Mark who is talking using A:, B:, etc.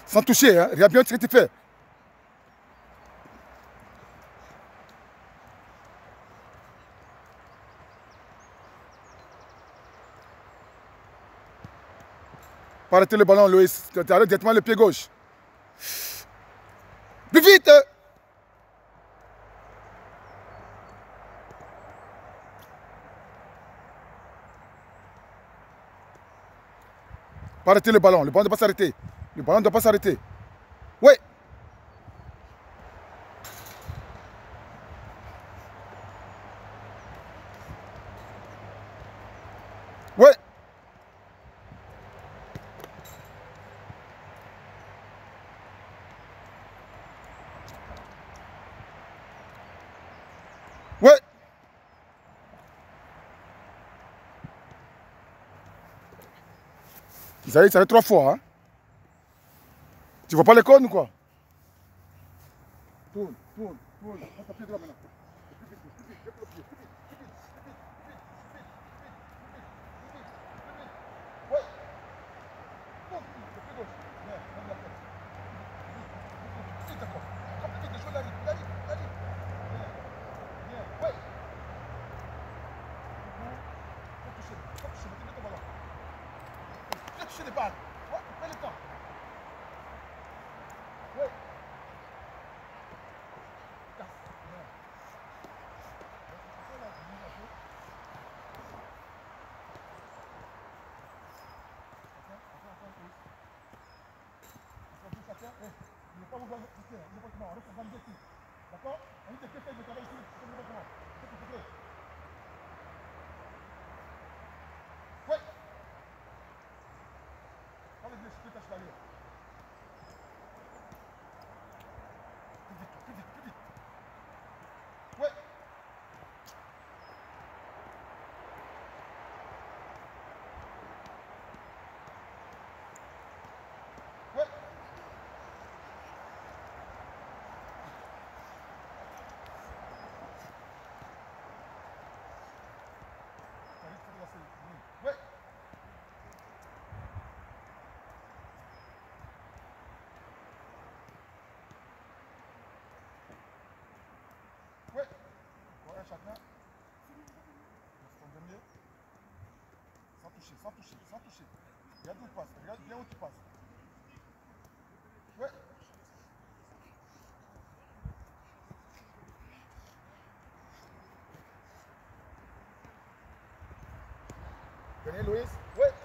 A: Sans toucher, hein. Regarde bien ce que tu fais. Pas arrêter le ballon, Loïs. Tu arrêtes directement le pied gauche. Plus vite! Pas arrêter le ballon ne doit pas s'arrêter. Le ballon ne doit pas s'arrêter. Oui. Oui. Oui. Ça y est 3 fois. Hein. Tu vois pas les cônes ou quoi? Tourne, tourne, tourne. Prends ta pied droit maintenant. Ouais. Tourne, le pied gauche. Bien, donne la tête. Vite, d'accord. Encore plus vite, le jeu, il arrive, il arrive, il arrive. Bien, bien, ouais. Faut toucher, mettez ton ballon. Viens toucher les balles. Ouais, fais le temps. Ouais. Il ne faut pas vous voir ici, on reste organiser ici. D'accord? On dit que fait le travail ici, je ne sais pas comment. C'est ce que c'est. Ouais. Allez, viens, je te tâche derrière. Plus vite, plus vite, plus vite. Ouais. Ouais. Ouais. Ouais. Ouais, chacun. Ton dernier. Sans toucher, sans toucher, sans toucher. Regarde où il passe, regarde bien où tu passes. Ouais. Dernier, Louis. Ouais.